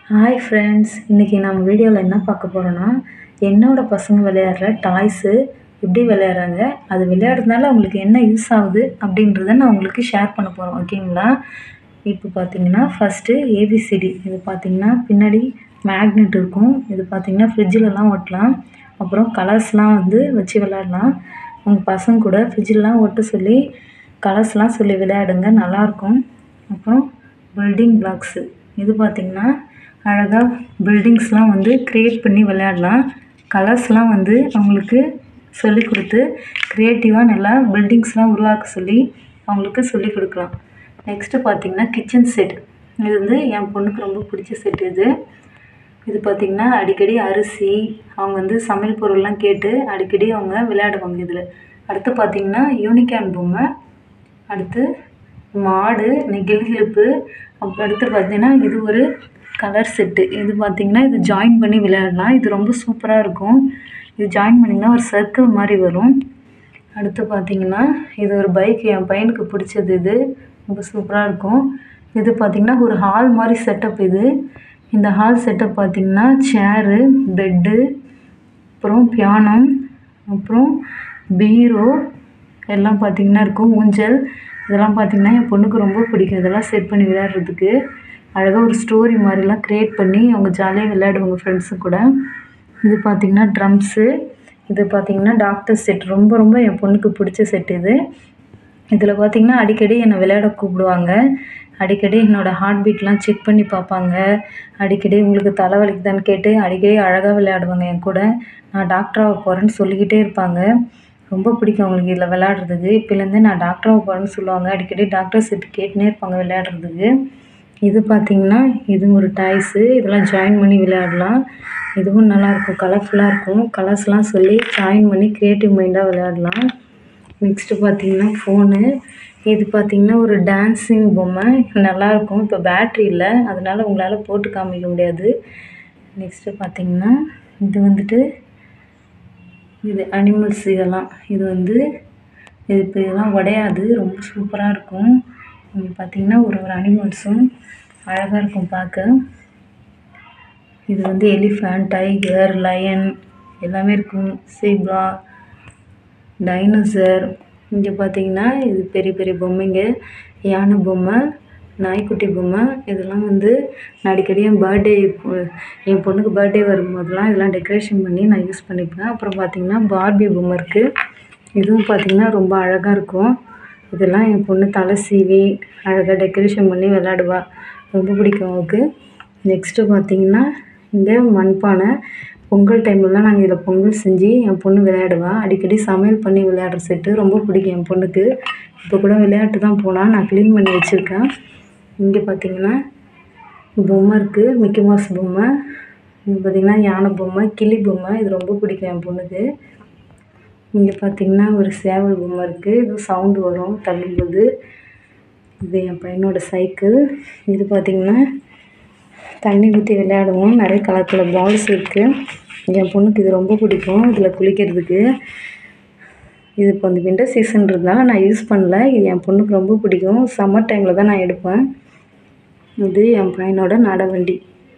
Hi friends, இன்றைக்கி நம்ம வீடியோவில் என்ன பார்க்க போகிறோன்னா, என்னோட பசங்க விளையாடுற டாய்ஸு எப்படி விளையாடுறாங்க, அது விளையாடுறதுனால அவங்களுக்கு என்ன யூஸ் ஆகுது அப்படின்றத நான் உங்களுக்கு ஷேர் பண்ண போகிறோம். ஓகேங்களா? இப்போ பார்த்தீங்கன்னா ஃபஸ்ட்டு ஏபிசிடி. இது பார்த்தீங்கன்னா பின்னாடி மேக்னெட் இருக்கும். இது பார்த்தீங்கன்னா ஃப்ரிட்ஜிலலாம் ஒட்டலாம். அப்புறம் கலர்ஸ்லாம் வச்சு விளையாடலாம். உங்கள் பசங்க கூட ஃப்ரிட்ஜிலலாம் ஒட்ட சொல்லி கலர்ஸ்லாம் சொல்லி விளையாடுங்க, நல்லாயிருக்கும். அப்புறம் பில்டிங் பிளாக்ஸு. இது பார்த்திங்கன்னா அழகாக பில்டிங்ஸ்லாம் க்ரியேட் பண்ணி விளையாடலாம். கலர்ஸ்லாம் அவங்களுக்கு சொல்லிக் கொடுத்து க்ரியேட்டிவாக நல்லா பில்டிங்ஸ்லாம் உருவாக்க சொல்லி அவங்களுக்கு சொல்லிக் கொடுக்கலாம். நெக்ஸ்ட்டு பார்த்திங்கன்னா கிச்சன் செட். இது என் பொண்ணுக்கு ரொம்ப பிடிச்ச செட். இது பார்த்திங்கன்னா அடிக்கடி அரிசி அவங்க சமையல் பொருள்லாம் கேட்டு அடிக்கடி அவங்க விளையாடுவாங்க இதில். அடுத்து பார்த்திங்கன்னா யூனிகார்ன் பொம்மை, அடுத்து மாடு, நெகிழ் கிளிப்பு, அப்புறம் அடுத்து பார்த்திங்கன்னா இது ஒரு கலர் செட்டு. இது பார்த்திங்கன்னா இது ஜாயின் பண்ணி விளையாடலாம். இது ரொம்ப சூப்பராக இருக்கும். இது ஜாயின் பண்ணிங்கன்னா ஒரு சர்க்கிள் மாதிரி வரும். அடுத்து பார்த்திங்கன்னா இது ஒரு பைக், என் பையனுக்கு பிடிச்சது. இது ரொம்ப சூப்பராக இருக்கும். இது பார்த்திங்கன்னா ஒரு ஹால் மாதிரி செட்டப். இந்த ஹால் செட்டப் பார்த்திங்கன்னா சேரு, பெட்டு, அப்புறம் பியானோ, அப்புறம் பீரோ எல்லாம் பார்த்திங்கன்னா இருக்கும். ஊஞ்சல் இதெல்லாம் பார்த்திங்கன்னா என் பொண்ணுக்கு ரொம்ப பிடிக்கும். இதெல்லாம் செட் பண்ணி விளையாடுறதுக்கு அழகாக ஒரு ஸ்டோரி மாதிரிலாம் க்ரியேட் பண்ணி அவங்க ஜாலியாக விளையாடுவாங்க ஃப்ரெண்ட்ஸு கூட. இது பார்த்திங்கன்னா ட்ரம்ஸு. இது பார்த்திங்கன்னா டாக்டர் செட். ரொம்ப என் பொண்ணுக்கு பிடிச்ச செட். இதில் பார்த்திங்கன்னா அடிக்கடி என்னை விளையாட கூப்பிடுவாங்க. அடிக்கடி என்னோடய ஹார்ட் பீட்லாம் செக் பண்ணி பார்ப்பாங்க. அடிக்கடி உங்களுக்கு தலைவலிக்குதான்னு கேட்டு அடிக்கடி அழகாக விளையாடுவாங்க என் கூட. நான் டாக்டராக போகிறேன்னு சொல்லிக்கிட்டே இருப்பாங்க. ரொம்ப பிடிக்கும் அவங்களுக்கு இதில் விளையாடுறதுக்கு. இப்போலேருந்தே நான் டாக்டராக போகிறேன்னு சொல்லுவாங்க. அடிக்கடி டாக்டர் செட் கேட்டுனே இருப்பாங்க விளையாடுறதுக்கு. இது பார்த்திங்கன்னா இது ஒரு டாய்ஸு. இதெல்லாம் ஜாயின் பண்ணி விளையாடலாம். இதுவும் நல்லாயிருக்கும், கலர்ஃபுல்லாக இருக்கும். கலர்ஸ்லாம் சொல்லி ஜாயின் பண்ணி க்ரியேட்டிவ் மைண்டாக விளையாடலாம். நெக்ஸ்ட்டு பார்த்திங்கன்னா ஃபோனு. இது பார்த்திங்கன்னா ஒரு டான்ஸிங் பொம்மை, நல்லாயிருக்கும். இப்போ பேட்ரி இல்லை, அதனால் உங்களால் போட்டு காமிக்க முடியாது. நெக்ஸ்ட்டு பார்த்திங்கன்னா இது இது அனிமல்ஸ். இதெல்லாம் இது இப்போ இதெல்லாம் உடையாது, ரொம்ப சூப்பராக இருக்கும். இங்கே பார்த்திங்கன்னா ஒரு அனிமல்ஸும் அழகாக இருக்கும் பார்க்க. இது எலிஃபண்ட், டைகர், லயன் எல்லாமே இருக்கும். Zebra, dinosaur. இங்கே பார்த்திங்கன்னா இது பெரிய பொம்மைங்க. யானை பொம்மை, நாய்க்குட்டி பொம்மை. இதெல்லாம் நான் அடிக்கடி என் பொண்ணுக்கு பர்த்டே வரும்போதெல்லாம் இதெல்லாம் டெக்கரேஷன் பண்ணி நான் யூஸ் பண்ணிப்பேன். அப்புறம் பார்த்திங்கன்னா பார்பி பொம்மை இருக்குது. இதுவும் பார்த்திங்கன்னா ரொம்ப அழகாக இருக்கும். இதெல்லாம் என் பொண்ணு தலை சீவி அழகாக டெக்கரேஷன் பண்ணி விளையாடுவா. ரொம்ப பிடிக்கும் அவளுக்கு. நெக்ஸ்ட்டு பார்த்திங்கன்னா இந்த மண்பானை. பொங்கல் டைம்லலாம் நாங்கள் இதில் பொங்கல் செஞ்சு என் பொண்ணு விளையாடுவா. அடிக்கடி சமையல் பண்ணி விளையாடுற செட்டு ரொம்ப பிடிக்கும் என் பொண்ணுக்கு. இப்போ கூட விளையாட்டு தான் போனால் நான் க்ளீன் பண்ணி வச்சுருக்கேன். இங்கே பார்த்திங்கன்னா பொம்மை இருக்குது, மிக்கி மவுஸ் பொம்மை. இங்கே பார்த்திங்கன்னா யானை பொம்மை, கிளி பொம்மை. இது ரொம்ப பிடிக்கும் என் பொண்ணுக்கு. இங்கே பார்த்திங்கன்னா ஒரு சேவல் பொம்மை இருக்குது. இது சவுண்டு வரும் தள்ளும்போது. இது என் பையனோட சைக்கிள். இது பார்த்திங்கன்னா தண்ணி ஊற்றி விளையாடுவோம். நிறைய கலர் பால்ஸ் இருக்குது. என் பொண்ணுக்கு இது ரொம்ப பிடிக்கும், இதில் குளிக்கிறதுக்கு. இது இப்போ வின்டர் சீசன்றதுனால நான் யூஸ் பண்ணல. இது என் பொண்ணுக்கு ரொம்ப பிடிக்கும். சம்மர் டைமில் தான் நான் எடுப்பேன். இது என் பையனோட நடவண்டி.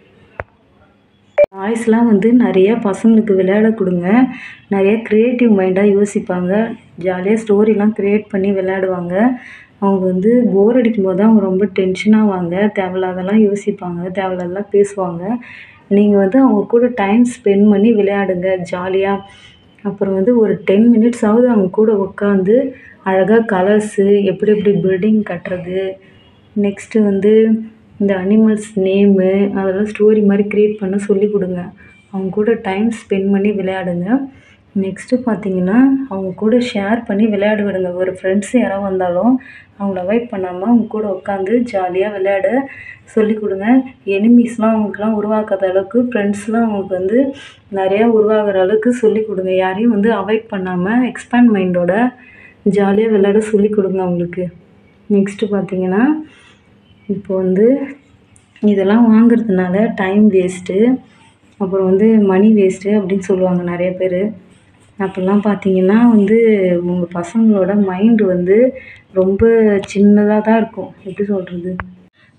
டாய்ஸ்லாம் நிறையா பசங்களுக்கு விளையாட கொடுங்க. நிறைய க்ரியேட்டிவ் மைண்டாக யோசிப்பாங்க. ஜாலியாக ஸ்டோரிலாம் க்ரியேட் பண்ணி விளையாடுவாங்க. அவங்க போர் அடிக்கும்போது தான் அவங்க ரொம்ப டென்ஷனாவாங்க. தேவையில்லாதெல்லாம் யோசிப்பாங்க, தேவையில்லாதெல்லாம் பேசுவாங்க. நீங்கள் அவங்க கூட டைம் ஸ்பெண்ட் பண்ணி விளையாடுங்க ஜாலியாக. அப்புறம் ஒரு 10 மினிட்ஸாவது அவங்க கூட உட்காந்து அழகாக கலர்ஸு எப்படி பில்டிங் கட்டுறது, நெக்ஸ்ட்டு இந்த அனிமல்ஸ் நேமு அதெல்லாம் ஸ்டோரி மாதிரி க்ரியேட் பண்ண சொல்லிக் கொடுங்க. அவங்க கூட டைம் ஸ்பெண்ட் பண்ணி விளையாடுங்க. நெக்ஸ்ட்டு பார்த்திங்கன்னா அவங்க கூட ஷேர் பண்ணி விளையாட விடுங்க. ஒரு ஃப்ரெண்ட்ஸ் யாராவது வந்தாலும் அவங்கள அவாய்ட் பண்ணாமல் அவங்க கூட உட்காந்து ஜாலியாக விளையாட சொல்லிக் கொடுங்க. எனிமீஸ்லாம் அவங்களுக்குலாம் உருவாக்காத அளவுக்கு, ஃப்ரெண்ட்ஸ்லாம் அவங்களுக்கு நிறையா உருவாகிற அளவுக்கு சொல்லிக் கொடுங்க. யாரையும் அவாய்ட் பண்ணாமல் எக்ஸ்பேண்ட் மைண்டோட ஜாலியாக விளையாட சொல்லிக் கொடுங்க அவங்களுக்கு. நெக்ஸ்ட்டு பார்த்திங்கன்னா இப்போ இதெல்லாம் வாங்குறதுனால டைம் வேஸ்ட்டு, அப்புறம் மணி வேஸ்ட்டு அப்படின்னு சொல்லுவாங்க நிறைய பேர். அப்போல்லாம் பார்த்திங்கன்னா உங்கள் பசங்களோட மைண்டு ரொம்ப சின்னதாக தான் இருக்கும். எப்படி சொல்கிறது,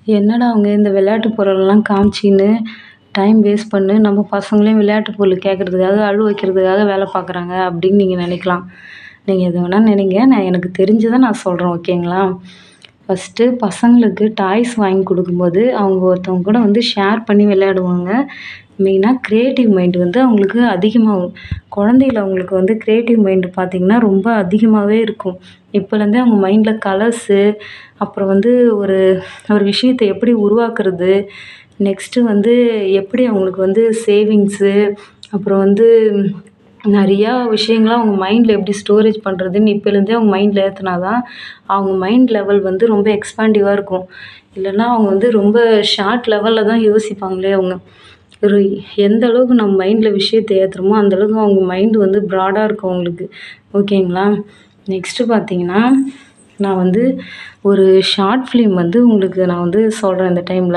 என்னடா அவங்க இந்த விளையாட்டு பொருளெல்லாம் காமிச்சின்னு டைம் வேஸ்ட் பண்ணி நம்ம பசங்களையும் விளையாட்டு பொருள் கேட்குறதுக்காக அழ வைக்கிறதுக்காக வேலை பார்க்குறாங்க அப்படின்னு நீங்கள் நினைக்கலாம். நீங்கள் எது வேணால் நினைங்க. நான் எனக்கு தெரிஞ்சதை நான் சொல்கிறேன், ஓகேங்களா? ஃபஸ்ட்டு பசங்களுக்கு டாய்ஸ் வாங்கி கொடுக்கும்போது அவங்க ஒருத்தவங்க கூட வந்து ஷேர் பண்ணி விளையாடுவாங்க. மெயினாக க்ரியேட்டிவ் மைண்ட் வந்து அவங்களுக்கு அதிகமாகும். குழந்தையில அவங்களுக்கு வந்து க்ரியேட்டிவ் மைண்டு பார்த்திங்கன்னா ரொம்ப அதிகமாகவே இருக்கும். இப்போலேருந்தே அவங்க மைண்டில் கலர்ஸு, அப்புறம் வந்து ஒரு ஒரு விஷயத்தை எப்படி உருவாக்குறது, நெக்ஸ்ட்டு வந்து எப்படி அவங்களுக்கு வந்து சேவிங்ஸு, அப்புறம் வந்து நிறையா விஷயங்கள அவங்க மைண்டில் எப்படி ஸ்டோரேஜ் பண்ணுறதுன்னு இப்போலேருந்தே அவங்க மைண்டில் ஏற்றுனா தான் அவங்க மைண்ட் லெவல் வந்து ரொம்ப எக்ஸ்பாண்டிவாக இருக்கும். இல்லைன்னா அவங்க வந்து ரொம்ப ஷார்ட் லெவலில் தான் யோசிப்பாங்களே அவங்க. ஒரு எந்த அளவுக்கு நம்ம மைண்டில் விஷயத்த ஏற்றுறோமோ அந்தளவுக்கு அவங்க மைண்டு வந்து ப்ராடாக இருக்கும் அவங்களுக்கு, ஓகேங்களா? நெக்ஸ்ட்டு பார்த்தீங்கன்னா, நான் வந்து ஒரு ஷார்ட் ஃபிலிம் வந்து உங்களுக்கு நான் வந்து சொல்கிறேன் இந்த டைமில்.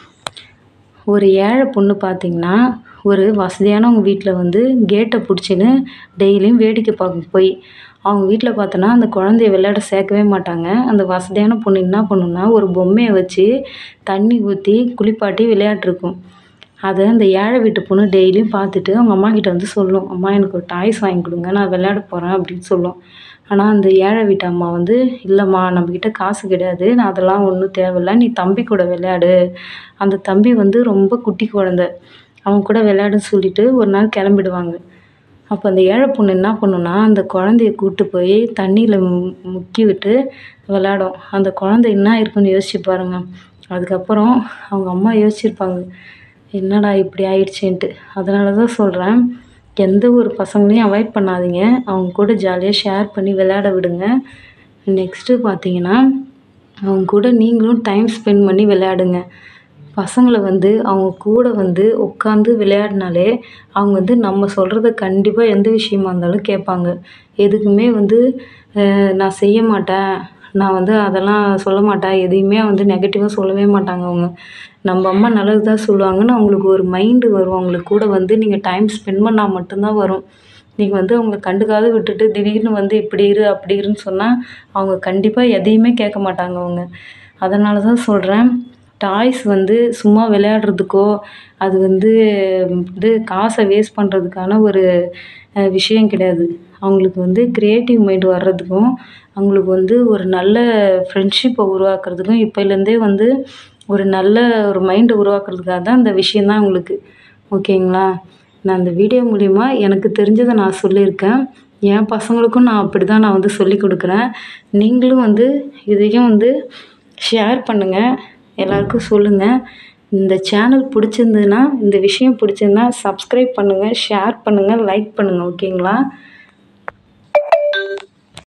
ஒரு ஏழை பொண்ணு பார்த்திங்கன்னா, ஒரு வசதியானவங்க வீட்டில் வந்து கேட்டை பிடிச்சின்னு டெய்லியும் வேடிக்கை பார்க்கும் போய் அவங்க வீட்டில் பார்த்தோன்னா அந்த குழந்தைய விளையாட சேர்க்கவே மாட்டாங்க. அந்த வசதியான பொண்ணு என்ன பண்ணுன்னா, ஒரு பொம்மையை வச்சு தண்ணி ஊற்றி குளிப்பாட்டி விளையாட்ருக்கும். அதை அந்த ஏழை வீட்டு பொண்ணு டெய்லியும் பார்த்துட்டு அவங்க அம்மாக்கிட்ட வந்து சொல்லும், "அம்மா எனக்கு ஒரு டாய்ஸ் வாங்கி கொடுங்க, நான் விளையாட போகிறேன்" அப்படின்னு சொல்லும். ஆனால் அந்த ஏழை வீட்டு அம்மா வந்து, "இல்லைம்மா நம்மக்கிட்ட காசு கிடையாது, நான் அதெல்லாம் ஒன்றும் தேவையில்ல, நீ தம்பி கூட விளையாடு." அந்த தம்பி வந்து ரொம்ப குட்டி குழந்தை, அவன் கூட விளையாடுன்னு சொல்லிட்டு ஒரு நாள் கிளம்பிடுவாங்க. அப்போ அந்த ஏழை பொண்ணு என்ன பண்ணுன்னா, அந்த குழந்தைய கூப்பிட்டு போய் தண்ணியில் முக்கி விட்டு விளையாடும். அந்த குழந்தை என்ன இருக்குன்னு யோசிச்சு பாருங்க. அதுக்கப்புறம் அவங்க அம்மா யோசிச்சிருப்பாங்க, என்னடா இப்படி ஆயிடுச்சேன்ட்டு. அதனால தான் சொல்கிறேன், எந்த ஒரு பசங்களையும் அவாய்ட் பண்ணாதீங்க. அவங்க கூட ஜாலியாக ஷேர் பண்ணி விளையாட விடுங்க. நெக்ஸ்ட்டு பார்த்தீங்கன்னா, அவங்க கூட நீங்களும் டைம் ஸ்பெண்ட் பண்ணி விளையாடுங்க. பசங்களை வந்து அவங்க கூட வந்து உட்காந்து விளையாடினாலே அவங்க வந்து நம்ம சொல்கிறத கண்டிப்பாக எந்த விஷயமா இருந்தாலும் கேட்பாங்க. எதுக்குமே வந்து நான் செய்ய மாட்டேன், நான் வந்து அதெல்லாம் சொல்ல மாட்டேன், எதையுமே வந்து நெகட்டிவாக சொல்லவே மாட்டாங்க அவங்க. நம்ம அம்மா நல்லது தான் சொல்லுவாங்கன்னு அவங்களுக்கு ஒரு மைண்டு வரும். அவங்களுக்கு கூட வந்து நீங்கள் டைம் ஸ்பெண்ட் பண்ணால் மட்டும்தான் வரும். நீங்கள் வந்து அவங்கள கண்டுக்காத விட்டுட்டு திடீர்னு வந்து இப்படி இரு, அப்படி இருன்னு சொன்னால் அவங்க கண்டிப்பாக எதையுமே கேட்க மாட்டாங்க அவங்க. அதனால தான் சொல்கிறேன், டாய்ஸ் வந்து சும்மா விளையாடுறதுக்கோ, அது வந்து காசை வேஸ்ட் பண்ணுறதுக்கான ஒரு விஷயம் கிடையாது. அவங்களுக்கு வந்து க்ரியேட்டிவ் மைண்ட் வர்றதுக்கும், அவங்களுக்கு வந்து ஒரு நல்ல ஃப்ரெண்ட்ஷிப்பை உருவாக்குறதுக்கும் இப்போலேருந்தே வந்து ஒரு நல்ல ஒரு மைண்டை உருவாக்குறதுக்காக தான் இந்த விஷயம் தான் உங்களுக்கு, ஓகேங்களா? நான் இந்த வீடியோ மூலிமா எனக்கு தெரிஞ்சதை நான் சொல்லியிருக்கேன். என் பசங்களுக்கும் நான் அப்படி தான் நான் வந்து சொல்லிக் கொடுக்குறேன். நீங்களும் வந்து இதையும் வந்து ஷேர் பண்ணுங்கள், எல்லாருக்கும் சொல்லுங்கள். இந்த சேனல் பிடிச்சிருந்ததுன்னா, இந்த விஷயம் பிடிச்சிருந்தா சப்ஸ்கிரைப் பண்ணுங்கள், ஷேர் பண்ணுங்கள், லைக் பண்ணுங்கள், ஓகேங்களா?